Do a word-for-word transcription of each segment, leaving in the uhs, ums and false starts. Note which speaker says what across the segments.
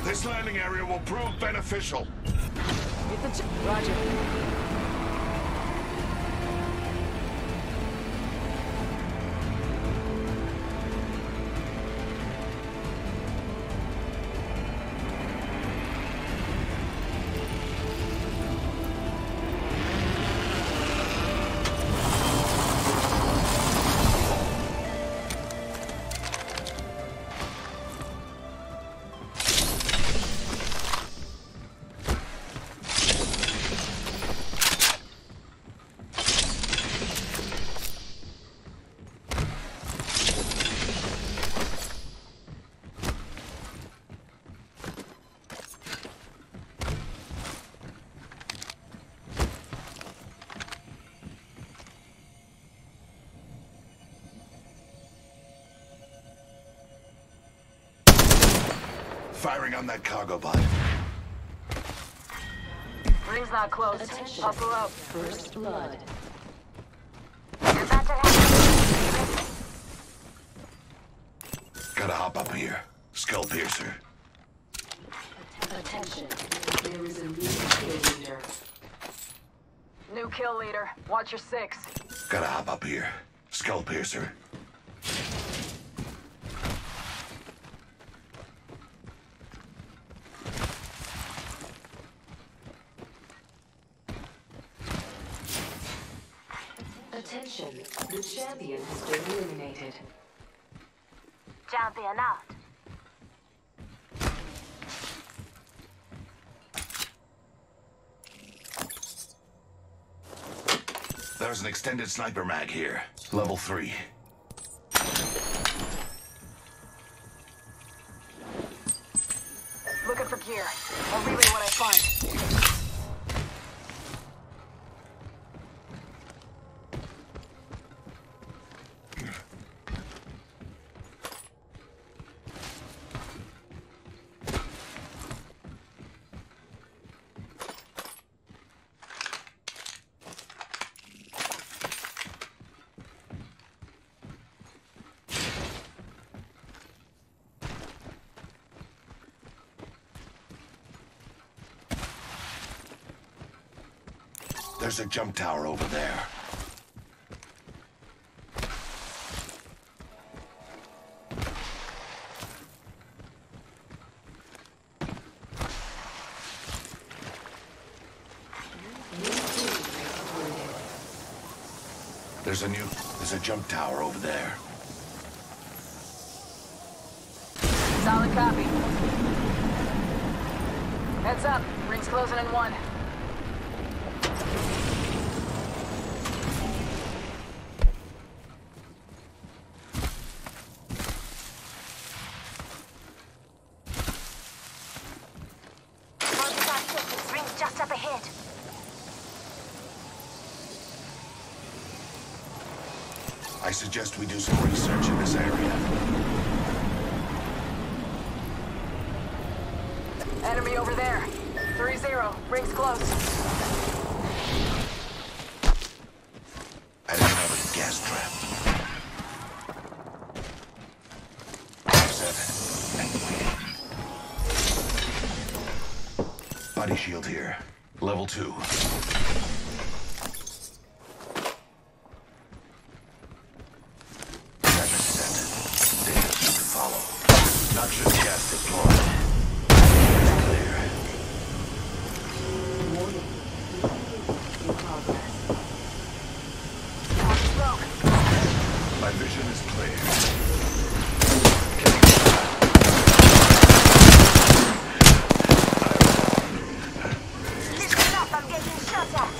Speaker 1: This landing area will prove beneficial.
Speaker 2: Get the ch- Roger.
Speaker 1: Firing on that cargo bot.
Speaker 2: Ring's not close.
Speaker 3: Attention.
Speaker 2: Hustle up.
Speaker 3: First blood.
Speaker 2: You're about to have...
Speaker 1: Gotta hop up here. Skull piercer.
Speaker 3: Attention. There is a new kill leader.
Speaker 2: New kill leader. Watch your six.
Speaker 1: Gotta hop up here. Skull piercer.
Speaker 3: Attention. The champion has been eliminated.
Speaker 2: Champion out.
Speaker 1: There's an extended sniper mag here. Level three.
Speaker 2: Looking for gear. I'll relay what I find.
Speaker 1: There's a jump tower over there. There's a new... There's a jump tower over there.
Speaker 2: Solid copy. Heads up. Ring's closing in one.
Speaker 4: Ring's just up ahead.
Speaker 1: I suggest we do some research in this area.
Speaker 2: Enemy over there. three zero. Ring's close.
Speaker 1: I didn't have a gas trap. Seven. Body shield here. Level two. Traffic set. Data queue to follow. Noxious gas deployed. Clear.
Speaker 3: Warning. In progress.
Speaker 2: Smoke.
Speaker 1: My vision is clear.
Speaker 4: Listen up, I'm getting shot at.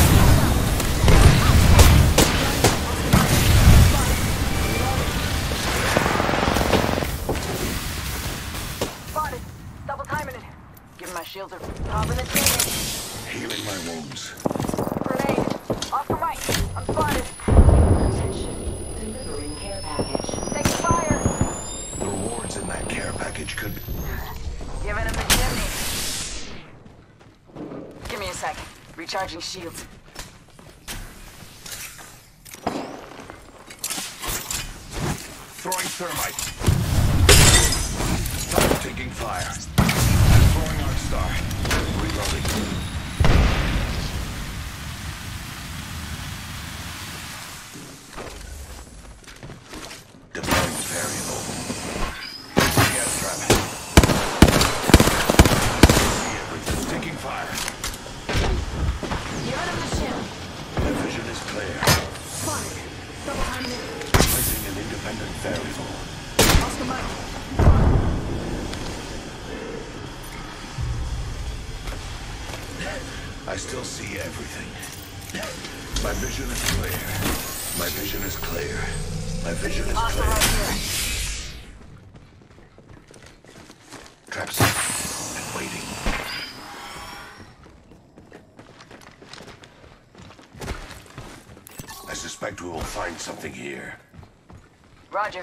Speaker 2: Spotted. Double timing it. Giving my shields a pop in the training.
Speaker 1: Healing my wounds.
Speaker 2: Grenade. Off the right. I'm spotted.
Speaker 3: Attention. Delivering care package.
Speaker 2: Taking fire.
Speaker 1: The rewards in that care package could be...
Speaker 2: Giving him the chimney. Give me a sec. Recharging shields.
Speaker 1: Throwing thermite. Stop taking fire. I still see everything. My vision is clear. My vision is clear. My vision is
Speaker 2: Hostile
Speaker 1: clear.
Speaker 2: right here.
Speaker 1: Trap set and waiting. I suspect we will find something here.
Speaker 2: Roger.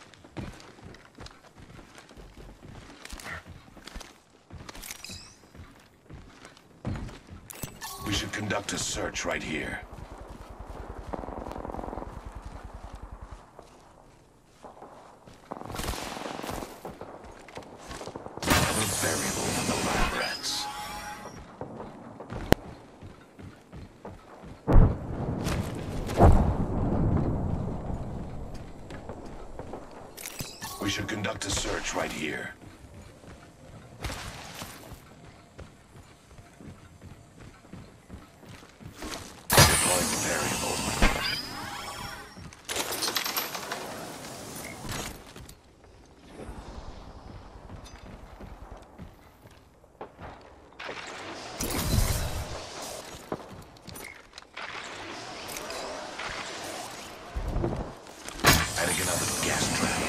Speaker 1: We should conduct a search right here. Another variable in the lab rats. We should conduct a search right here. Deploying variable. Adding another gas trap.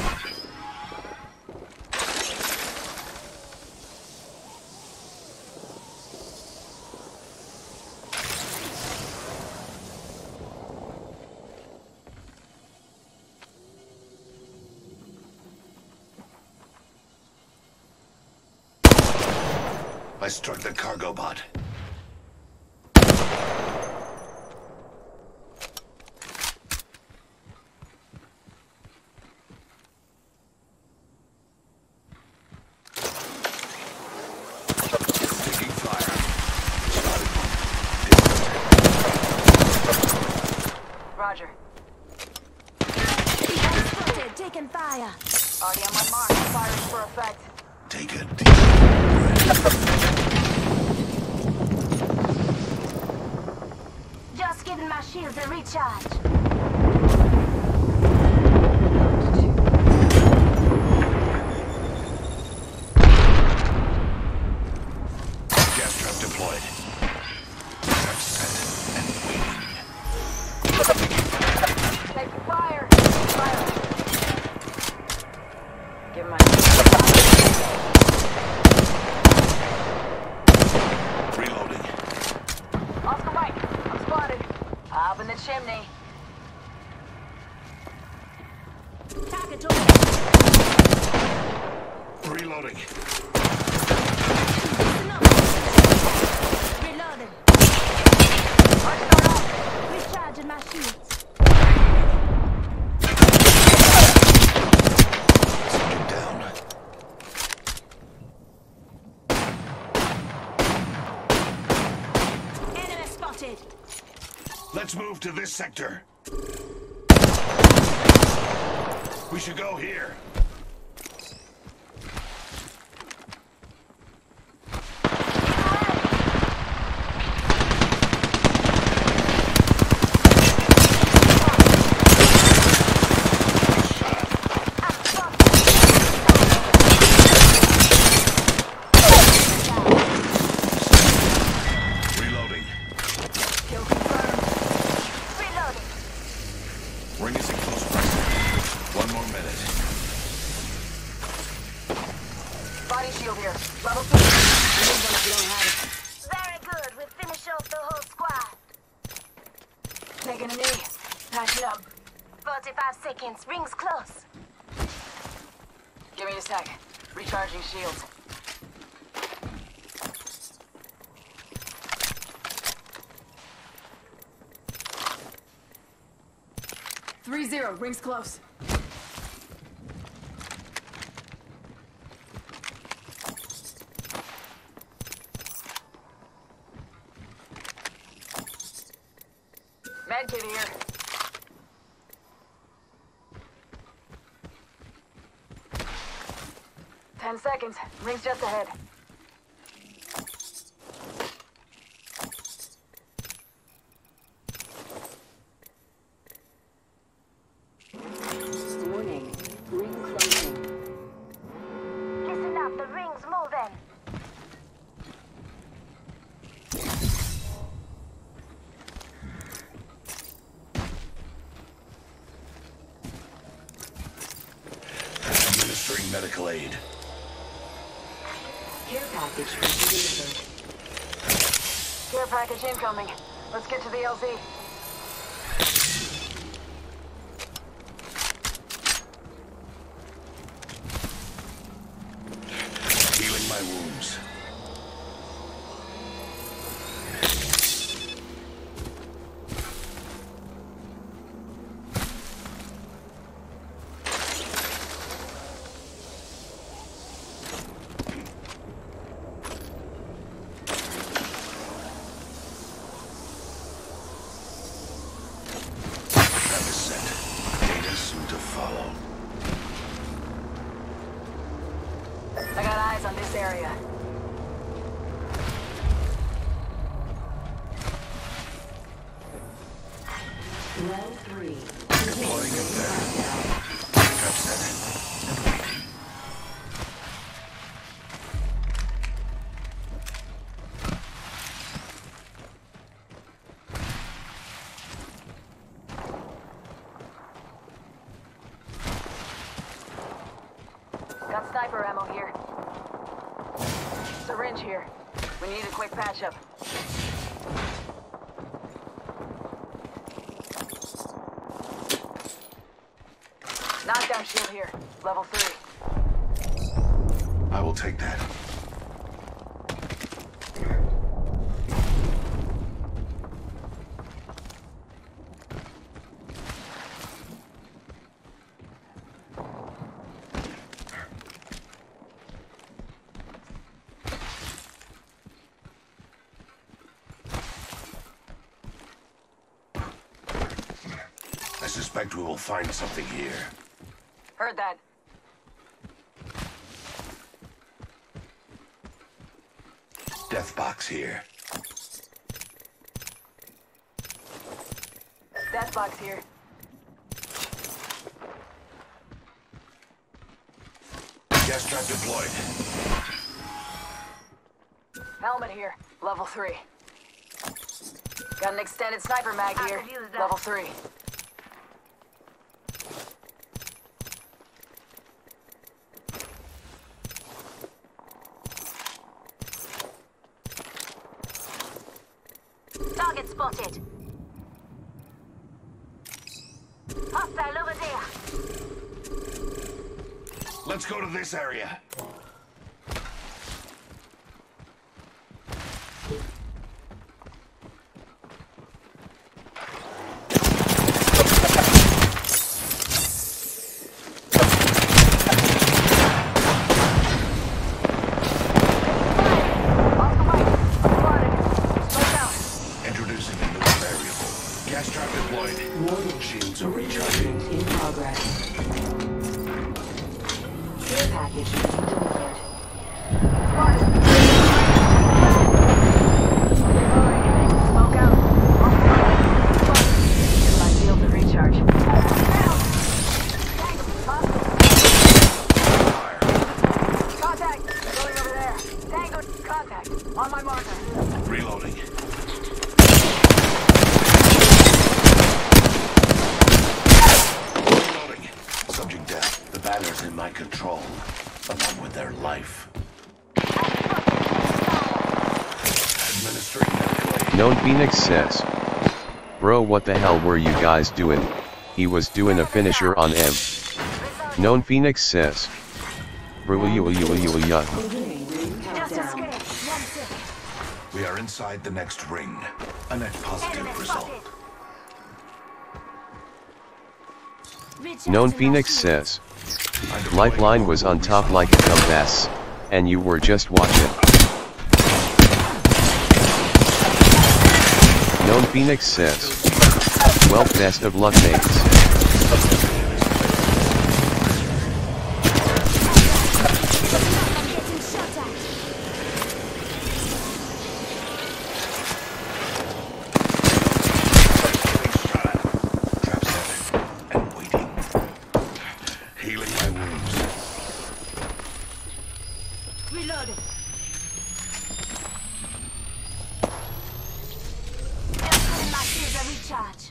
Speaker 1: I struck the cargo bot. Taking fire.
Speaker 2: Roger.
Speaker 4: Spotted, taking fire.
Speaker 2: Already on my mark. Firing for effect.
Speaker 1: Take a deep breath.
Speaker 4: Just giving my shields a recharge.
Speaker 1: Gas trap deployed. Trap set and waiting.
Speaker 2: Taking fire. Fire. Give my...
Speaker 1: Reloading.
Speaker 2: Oscar White. I'm spotted. Up in the chimney.
Speaker 4: Target
Speaker 1: Reloading.
Speaker 4: reloading.
Speaker 2: Let's start off.
Speaker 4: Recharging my shields.
Speaker 1: Get down.
Speaker 4: Enemy spotted.
Speaker 1: Let's move to this sector. We should go here. Reloading.
Speaker 2: Kill confirmed.
Speaker 4: Reloading.
Speaker 1: Ring is in close proximity. One more minute.
Speaker 2: Body shield here. Level two. You need them if you don't have it.
Speaker 4: Very good. We finish off the whole squad.
Speaker 2: Taking a knee. Patching up.
Speaker 4: forty-five seconds. Rings close.
Speaker 2: Give me a sec. Recharging shields. Three zero. Rings close. Medkit here. Ten seconds. Rings just ahead.
Speaker 3: Warning. Ring closing.
Speaker 4: Listen up. The ring's moving.
Speaker 1: medical aid.
Speaker 3: Care package will be delivered.
Speaker 2: Care package incoming. Let's get to the L Z.
Speaker 1: Healing my wounds.
Speaker 2: I got eyes on this area.
Speaker 3: Round three.
Speaker 1: Deploying it there. Trap set. And waiting.
Speaker 2: Got sniper ammo here. Syringe here. We need a quick patch-up. Knockdown shield here. Level three.
Speaker 1: I will take that. I suspect we will find something here.
Speaker 2: Heard that.
Speaker 1: Death box here.
Speaker 2: Death box here.
Speaker 1: Gas trap deployed.
Speaker 2: Helmet here. Level three. Got an extended sniper mag here. Level three.
Speaker 4: Target spotted. Hostile over there.
Speaker 1: Let's go to this area. Introducing a new variable. Gas trap deployed.
Speaker 3: Warning.
Speaker 1: Shields are recharging.
Speaker 3: In progress. Care package will be delivered.
Speaker 2: Smoke out. Get my shield to recharge.
Speaker 1: Fire.
Speaker 2: Contact! Going over there. Tango! Contact! On my marker.
Speaker 1: Reloading. Reloading. Subject down. The batter's in my control, along with their life. Administering medical aid.
Speaker 5: Known Phoenix says, "Bro, what the hell were you guys doing? He was doing a finisher on M." Known Phoenix says, "Bro, you, you, you, you, you."
Speaker 3: Beginning ring
Speaker 4: Just a
Speaker 3: countdown.
Speaker 4: scratch. One second.
Speaker 1: We are inside the next ring. A net
Speaker 4: Enemy
Speaker 1: positive result.
Speaker 4: spotted. Reach
Speaker 5: Known
Speaker 4: out to
Speaker 5: Phoenix
Speaker 4: my
Speaker 5: says,
Speaker 1: I deploy
Speaker 5: "Lifeline was on top like a dumbass, and you were just watching." Known Phoenix says, "Well, best of luck, mates."
Speaker 4: I'm getting shot at.
Speaker 1: Trap set. And waiting. Healing my wounds.
Speaker 4: Reloading. Just my shields are recharge.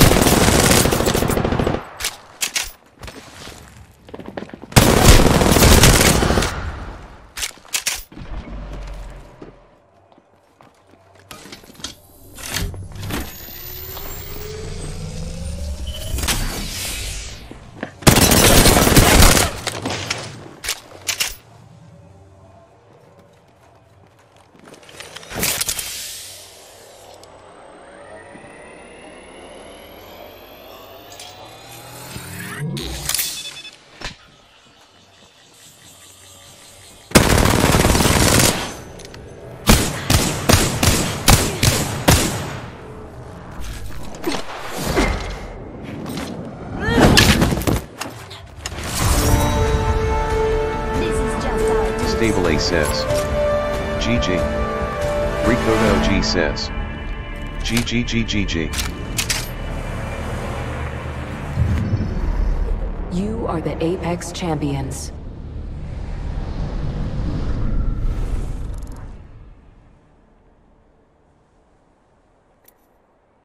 Speaker 5: says. G G. Ricoto G says. G G G G G.
Speaker 3: You are the Apex Champions.